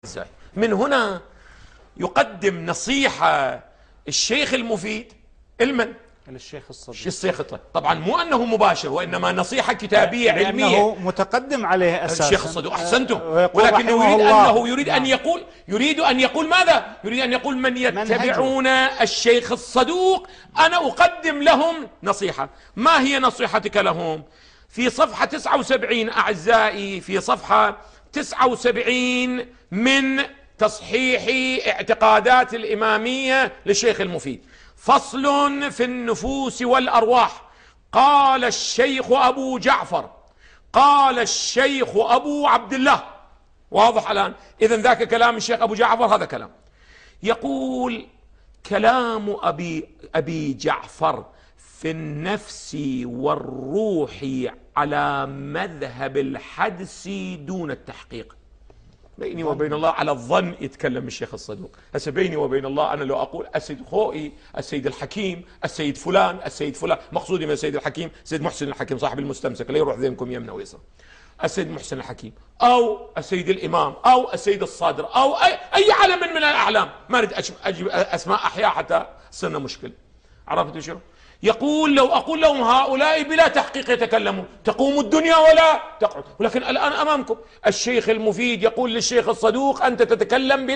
من هنا يقدم نصيحة الشيخ المفيد الشيخ الصدوق. الشيخ طبعا مو أنه مباشر، وإنما نصيحة كتابية علمية لأنه متقدم عليه أساسا الشيخ الصدوق. أحسنتم. ولكن يريد أن يقول ماذا؟ يريد أن يقول من يتبعون الشيخ الصدوق أنا أقدم لهم نصيحة. ما هي نصيحتك لهم؟ في صفحة 79 أعزائي، في صفحة 79 من تصحيح اعتقادات الإمامية للشيخ المفيد، فصل في النفوس والأرواح. قال الشيخ أبو جعفر، قال الشيخ أبو عبد الله. واضح الآن؟ إذن ذاك كلام الشيخ أبو جعفر، هذا كلام. يقول كلام أبي جعفر في النفس والروح على مذهب الحدس دون التحقيق. بيني وبين الله على الظن يتكلم الشيخ الصدوق. هسه بيني وبين الله أنا لو أقول السيد خوئي، السيد الحكيم، السيد فلان، السيد فلان، مقصودي من السيد الحكيم سيد محسن الحكيم صاحب المستمسك، لا يروح ذهنكم يمنى ويسار، السيد محسن الحكيم أو السيد الإمام أو السيد الصادر أو أي علم من الأعلام، ما أريد أجيب أسماء أحياء حتى صرنا مشكلة. عرفتوا شو؟ يقول لو أقول لهم هؤلاء بلا تحقيق يتكلمون تقوم الدنيا ولا تقعد. ولكن الآن أمامكم الشيخ المفيد يقول للشيخ الصدوق أنت تتكلم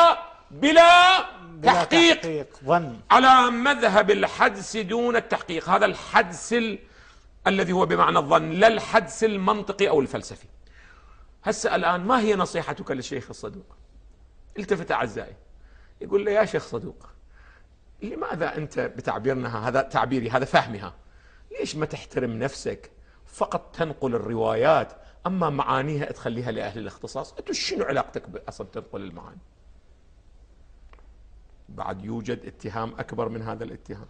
بلا تحقيق على مذهب الحدس دون التحقيق. هذا الحدس الذي هو بمعنى الظن، لا الحدس المنطقي أو الفلسفي. هسه الآن ما هي نصيحتك للشيخ الصدوق؟ التفت أعزائي، يقول لي يا شيخ صدوق لماذا أنت بتعبيرنا هذا تعبيري هذا فهمها، ليش ما تحترم نفسك فقط تنقل الروايات، أما معانيها تخليها لأهل الاختصاص؟ أنت شنو علاقتك أصلا تنقل المعاني؟ بعد يوجد اتهام أكبر من هذا الاتهام،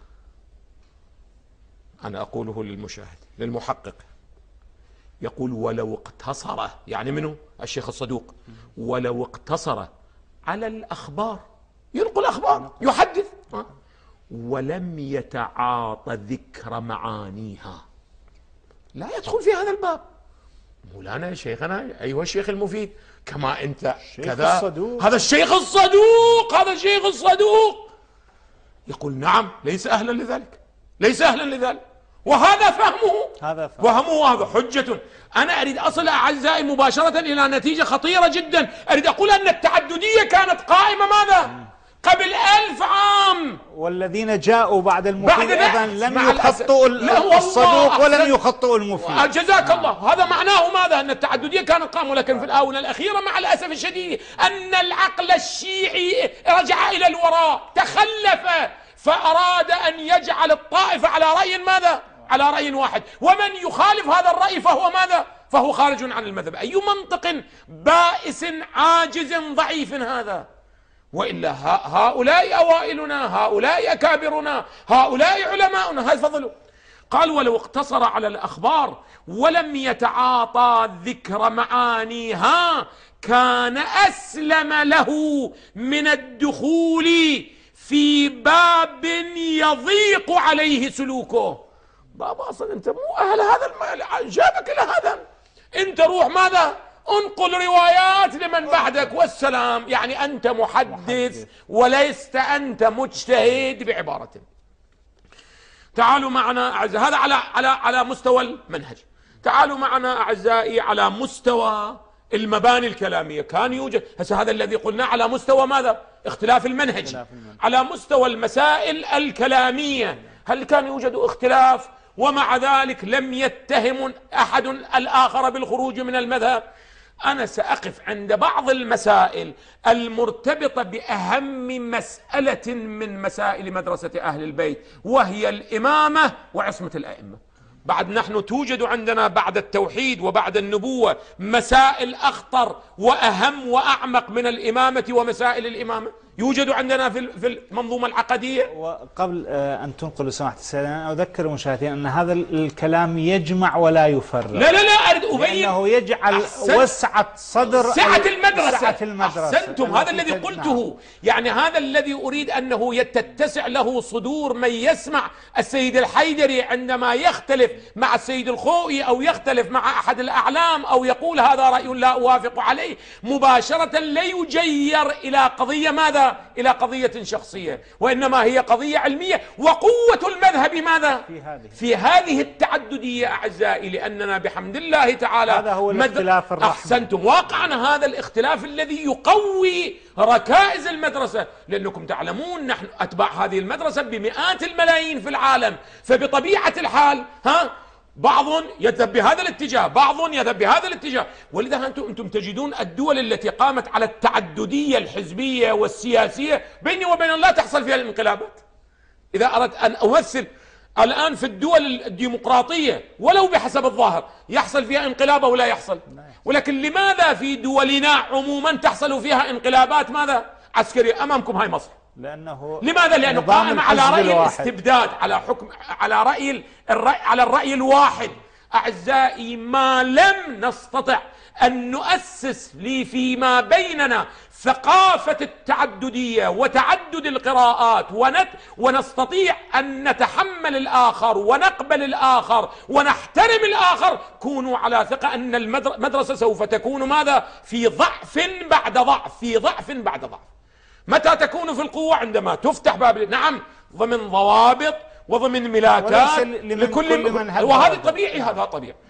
أنا أقوله للمشاهد للمحقق. يقول ولو اقتصر، يعني منه الشيخ الصدوق، ولو اقتصر على الأخبار، ينقل أخبار يحدث، ولم يتعاطى ذكر معانيها، لا يدخل في هذا الباب. مولانا شيخنا أيها الشيخ المفيد كما أنت كذا، هذا الشيخ الصدوق، هذا الشيخ الصدوق يقول نعم ليس أهلا لذلك، ليس أهلا لذلك، وهذا فهمه وهذا حجة. أنا أريد أصل أعزائي مباشرة إلى نتيجة خطيرة جدا. أريد أقول أن التعددية كانت قائمة ماذا؟ قبل 1000 عام، والذين جاءوا بعد المفيد أيضا لم يخطئوا الصدوق ولم يخطئوا المفيد. جزاك الله. هذا معناه ماذا؟ أن التعددية كانت قائمة، ولكن في الآونة الأخيرة مع الأسف الشديد أن العقل الشيعي رجع إلى الوراء، تخلف، فأراد أن يجعل الطائفة على رأي ماذا؟ على رأي واحد، ومن يخالف هذا الرأي فهو ماذا؟ فهو خارج عن المذهب. أي منطق بائس عاجز ضعيف هذا؟ وإلا هؤلاء أوائلنا، هؤلاء أكابرنا، هؤلاء علماؤنا، هذا فضلوا. قال ولو اقتصر على الأخبار ولم يتعاطى ذكر معانيها كان أسلم له من الدخول في باب يضيق عليه سلوكه. بابا أصلا أنت مو أهل هذا جابك إلى هذا، أنت روح ماذا؟ انقل روايات لمن بعدك والسلام. يعني أنت محدث وليست أنت مجتهد بعبارة. تعالوا معنا أعزائي، هذا على مستوى المنهج. تعالوا معنا أعزائي على مستوى المباني الكلامية. كان يوجد هذا الذي قلنا على مستوى ماذا؟ اختلاف المنهج. على مستوى المسائل الكلامية هل كان يوجد اختلاف ومع ذلك لم يتهم أحد الآخر بالخروج من المذهب؟ أنا سأقف عند بعض المسائل المرتبطة بأهم مسألة من مسائل مدرسة أهل البيت، وهي الإمامة وعصمة الأئمة. بعد نحن توجد عندنا بعد التوحيد وبعد النبوة مسائل أخطر وأهم وأعمق من الإمامة ومسائل الإمامة. يوجد عندنا في المنظومة العقدية. وقبل أن تنقل سماحة السيد، أنا أذكر المشاهدين أن هذا الكلام يجمع ولا يفرق. لا لا لا، أريد أبين أنه يجعل وسعة صدر سعة المدرسة. أحسنتم، هذا الذي قلته. يعني هذا الذي أريد أنه تتسع له صدور من يسمع السيد الحيدري عندما يختلف مع السيد الخوئي أو يختلف مع أحد الأعلام أو يقول هذا رأي لا أوافق عليه، مباشرة لا يجير إلى قضية ماذا؟ إلى قضية شخصية، وإنما هي قضية علمية. وقوة المذهب ماذا؟ في هذه التعددية أعزائي، لأننا بحمد الله تعالى هذا هو الاختلاف الرحمة. أحسنتم، واقعنا هذا الاختلاف الذي يقوي ركائز المدرسة، لأنكم تعلمون نحن أتباع هذه المدرسة بمئات الملايين في العالم، فبطبيعة الحال بعض يذهب بهذا الاتجاه، بعض يذهب بهذا الاتجاه. ولذا أنتم تجدون الدول التي قامت على التعددية الحزبية والسياسية بيني وبين الله تحصل فيها الانقلابات. إذا أردت أن أمثل الآن في الدول الديمقراطية ولو بحسب الظاهر يحصل فيها انقلاب أو لا يحصل، ولكن لماذا في دولنا عموما تحصل فيها انقلابات ماذا؟ عسكرية. أمامكم هاي مصر. لماذا؟ لأنه قائمة على رأي الاستبداد، على حكم، على على الرأي الواحد. أعزائي، ما لم نستطع أن نؤسس لي فيما بيننا ثقافة التعددية وتعدد القراءات ونستطيع أن نتحمل الآخر ونقبل الآخر ونحترم الآخر، كونوا على ثقة أن المدرسة سوف تكون ماذا؟ في ضعف بعد ضعف، في ضعف بعد ضعف. متى تكون في القوة؟ عندما تفتح باب، نعم، ضمن ضوابط وضمن ملاكات لكل من، وهذا طبيعي، هذا طبيعي.